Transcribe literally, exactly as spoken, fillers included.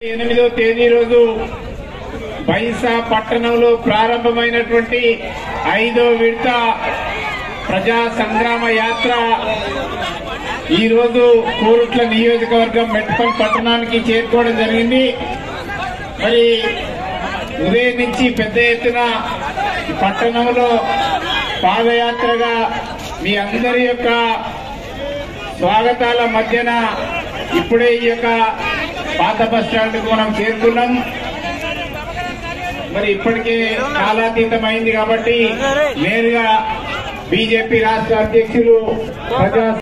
ఎనిమిదో తేదీ రోజు బైంసా పట్టణంలో ప్రారంభమైనటువంటి ఐదో విడత ప్రజా సంగ్రామ యాత్ర ఈ రోజు కోరుట్ల నియోజకవర్గం మెట్పల్ పట్టణానికి చేరుకోవడం జరిగింది. మరి ఉదయం నుంచి పెద్ద ఎత్తున పట్టణంలో పాదయాత్రగా మీ అందరి యొక్క స్వాగతాల మధ్యన ఇప్పుడే ఈ యొక్క పాత బస్ స్టాండ్ కు మనం చేరుకున్నాం. మరి ఇప్పటికే కాలాతీతం అయింది కాబట్టి నేరుగా బీజేపీ రాష్ట్ర అధ్యక్షులు ప్రజా